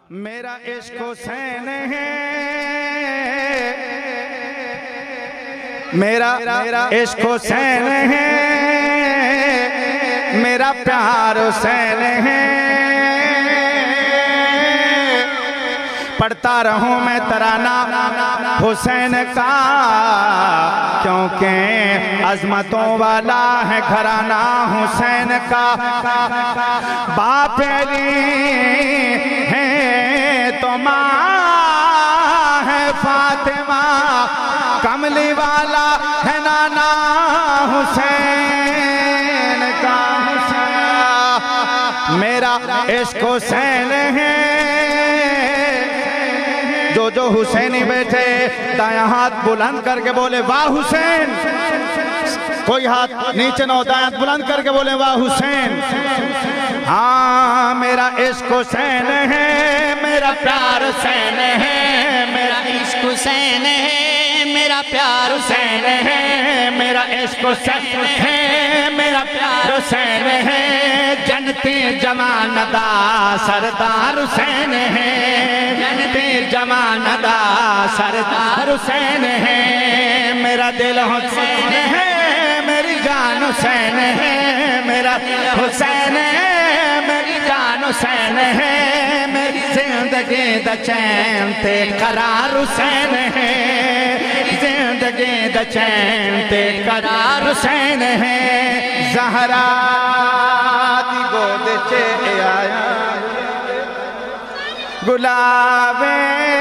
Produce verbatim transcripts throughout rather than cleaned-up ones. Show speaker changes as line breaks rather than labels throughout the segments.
میرا عشق حسین ہے، میرا عشق حسین ہے، میرا پیار حسین ہے۔ پڑھتا رہوں میں ترانہ حسین کا، کیونکہ عظمتوں والا ہے گھرانہ حسین کا۔ باپ علی ہے تو ماں ہے فاطمہ، کملی والا ہے نانا حسین کا۔ میرا عشق حسین ہے، جو جو حسینی بیٹھے دائیں ہاتھ بلند کر کے بولے واہ حسین، کوئی ہاتھ نیچے نہ ہو، دائیں ہاتھ بلند کر کے بولے واہ حسین۔ ہاں میرا عشق حسین ہے، میرا پیار حسین ہے، میرا عشق حسین ہے، میرا پیار حسین ہے، میرا عشق حسین ہے، میرا پیار حسین ہے۔ جنتی جماندہ سردار حسین ہے، جنتی جماندہ سردار حسین ہے۔ میرا دل حسین ہے، میری جان حسین ہے، میرا حسین ہے، میری جان حسین ہے۔ میری زندگی دا چین تے قرار حسین ہے، زندگی دا چین تے قرار حسین ہے۔ زہرا دی گود چے آیا گلابے،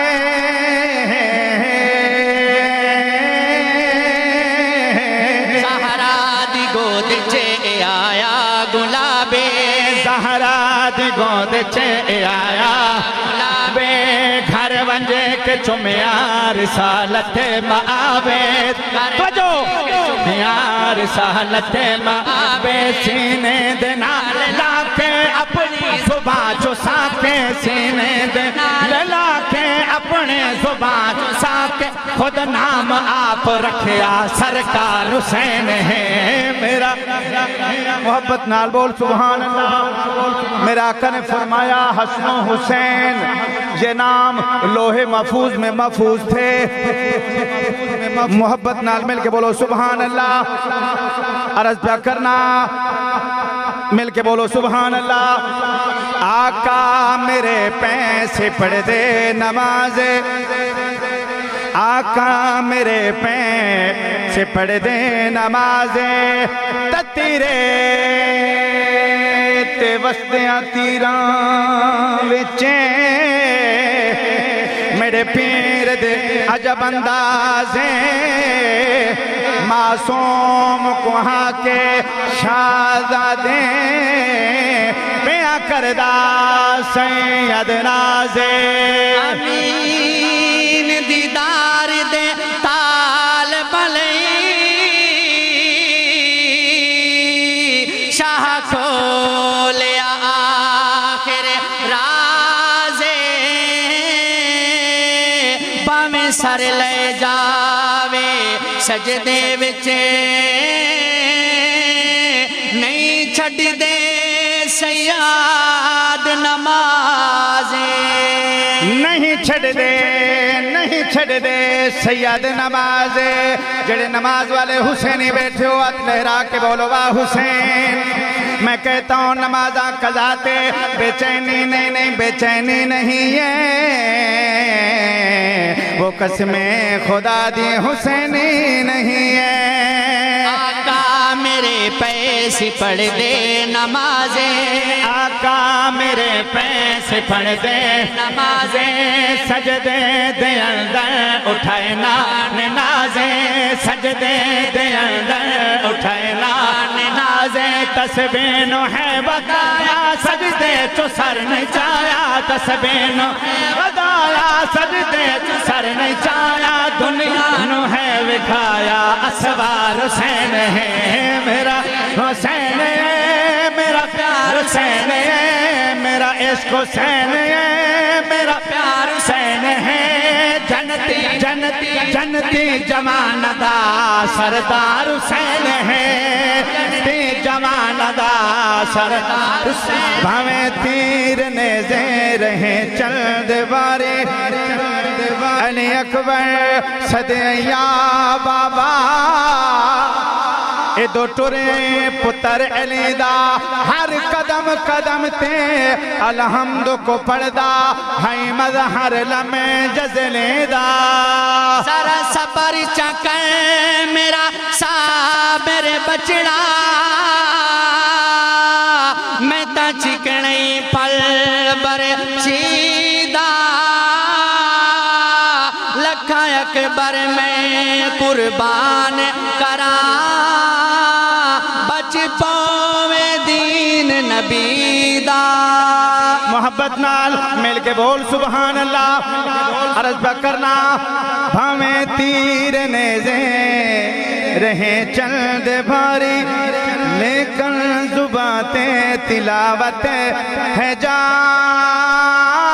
زہرا دی گود چے آیا گلابے، زہرا دی گود چے آیا گلابے۔ گھر ونجے کے چمیار رسالت معابد، توجہ چمیار رسالت معابد۔ سینے دے نال لاکے اپنی زبان چسا کے، سینے دے نال لاکے اپنے زبان چسا کے، خود نام آپ رکھیا سرکار حسین ہے۔ میرا محبت نال بول سبحان اللہ۔ میرا آقا نے فرمایا حسن و حسین یہ نام لوہے محفوظ میں محفوظ تھے۔ محبت نال مل کے بولو سبحان اللہ۔ عرض پہ کرنا، مل کے بولو سبحان اللہ۔ آقا میرے پیسے پڑھ دے نمازے، آقا میرے پیسے پڑھ دے نمازے۔ تتیرے تے وسدیاں تیران وچے، میرے پیر دے عجب اندازے۔ معصوم کو ہاں کے شہزادے، پیاں کردہ سید نازے۔ امین دیدار دے طالب علی، شاہ کھولیا آخر رازے۔ باویں سر لے جاوے سجدے وچے، نہیں چھڑ دے سیاد نمازے، نہیں چھڑ دے نہیں چھڑ دے سید نمازے۔ جڑے نماز والے حسینی بیٹھے ہو ہاتھ لہرا کے بولو واہ حسین۔ میں کہتا ہوں نمازاں قضاتے بے چینی نہیں نہیں بے چینی نہیں ہے، وہ قسمیں خدا دی حسینی نہیں ہے۔ آقا میرے پیسے پڑھ دے نمازیں، آقا میرے پیسے پڑھ دے نمازیں۔ سجدے دے اندر اٹھائے نان نازیں، سجدے دے اندر اٹھائے نان نازیں۔ تسبیح نو ہے بتایا سجدے چو سر نہیں چایا، تسبیح نو ہے بتایا سجدے چو سر نہیں چایا۔ دنیا نو ہے وکھایا اسوار حسین ہے، میرا حسین ہے، میرا پیار حسین ہے، میرا عشق حسین ہے، میرا پیار حسین ہے۔ جنتی جنتی جنتی جماندہ سردار حسین ہے، جنتی جماندہ جماندہ سر بھاویں تیر نیزے رہیں چند بارے علی اکبر صدیہ بابا اے دو ٹرے پتر علی دا ہر قدم قدم تے الحمد کو پڑھدا ہائی مظہر لمحے جزلے دا
سارا سبر چکر میرا صابر بچڑا میں تا چکنئی پل بر چیدہ لکھا اکبر میں قربان کرا بچ پاوے دین نبی دا
محبت نال مل کے بول سبحان اللہ عرض بکرنا بھاویں تیر نیزے رہیں چند بھاری لیکن زبانیں تلاوت ہے جاری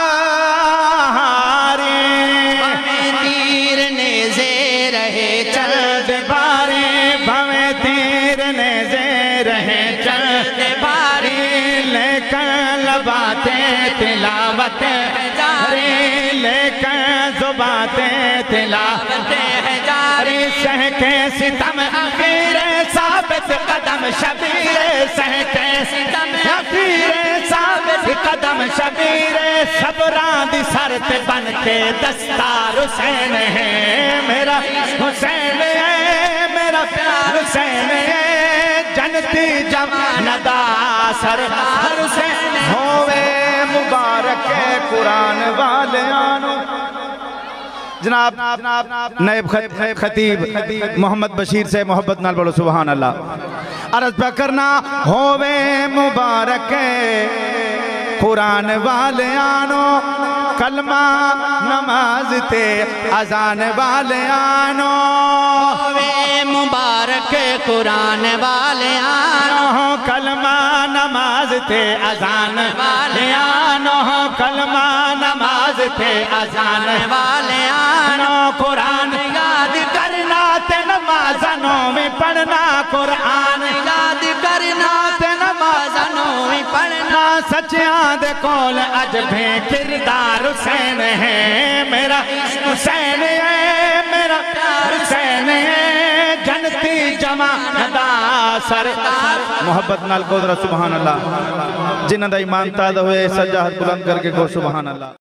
بھاویں تیر نیزے رہے
چند بھاری بھاویں تیر نیزے رہیں چند بھاری لیکن لباتیں تلاوت ہے جاری لیکن زبانیں تلاوت ہے جاری سہ کے ستم اخیر ثابت قدم شبیر سہ کے ستم اخیر ثابت قدم شبیر صبران دی سر تے بن کے دستار حسین ہے میرا حسین ہے میرا پیار حسین ہے جنتی جماندہ سردار حسین ہوئے مبارک قرآن والیانو جناب نائب خطیب محمد بشیر سے محبت نال بولو سبحان اللہ عرض پہ کرنا ہووے مبارک قرآن والیانو کلمہ نماز تے اذان والیانو
ہووے مبارک قرآن والیانو
کلمہ نماز تے اذان والیانو کلمہ نماز تے اذان والیانو قرآن یاد کرنا تے نمازنوں میں پڑھنا قرآن
یاد کرنا تے نمازنوں میں پڑھنا
سچیاں دے کول اج بھی کردار حسین ہے میرا حسین ہے میرا حسین ہے جنتی جماندہ سردار محبت نال کو ذرا سبحان اللہ جنہاں دا ایمان تازہ ہوئے سجاہت بلند کر کے کو سبحان اللہ